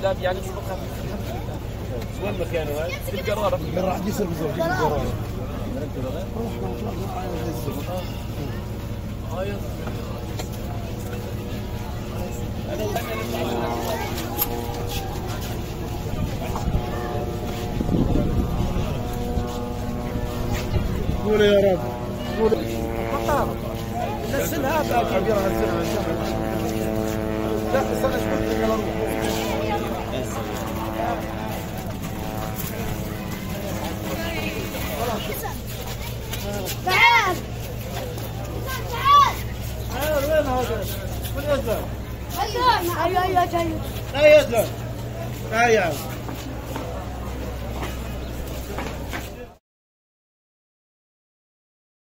الكلاب يعني سلوكها الحمد لله. وين مكانه هذا؟ في القرارة. راح يصير بزوج في القرارة. قول يا رب قول. نزل هذا كبير نزلها. لا استنى شوي. تعال تعال وين هذا؟ وين يزن؟ ايوه جاي لا يزن. تعال يا